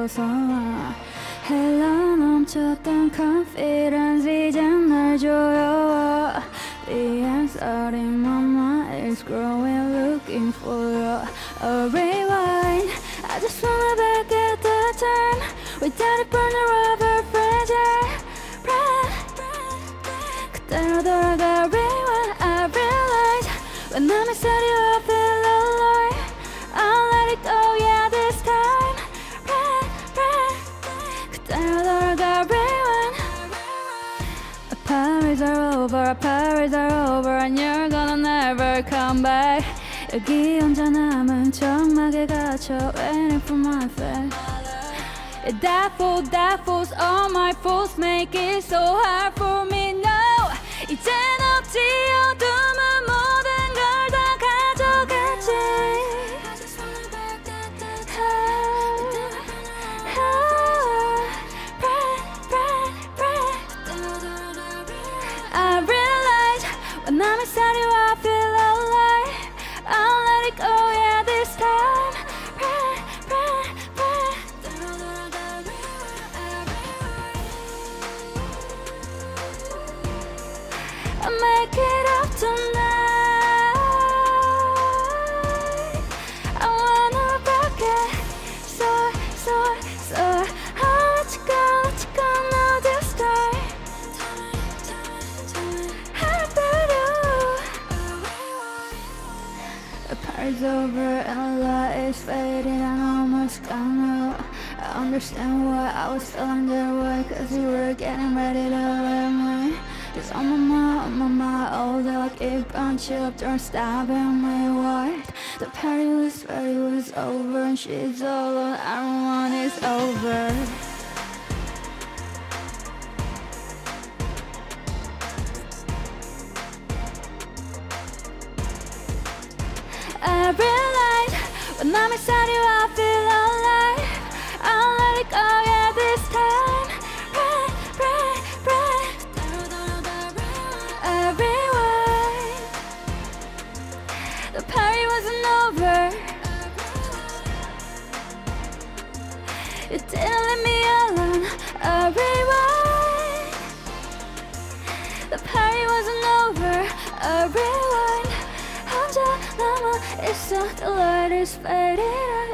벗어나 헬라 넘쳤던 confidence 이젠 날 조여와 The answer in my mind is growing looking for a rewind I just wanna back at the time without it burning rubber fragile 그대로 돌아가 rewind I realize when I'm inside you I feel alive I'll let it go yeah this time 그대로 돌아가 rewind Our powers are over our powers are over and you're gonna never come back 여기 혼자 남은 정막에 갇혀 waiting for my fate That fool's all my faults make it so hard for me now 이젠 없지 어둠은 모든 걸 다 가져갔지 I realize when I'm inside you I feel alive I'll let it go yeah this time I make it up tonight I wanna rock it soar I'll let you go now this time How about you The party's over and the light is fading and I almost gone out I understand why I was feeling that way Cause you were getting ready to let me Cause on my mind, all day like a bunch of don't stop in my world The party was over and she's all alone, everyone is over I realize when I'm inside you I feel alive I'll let it go yeah this time The party wasn't over You didn't leave me alone A rewind The party wasn't over A rewind 혼자 남아있어 The light is fading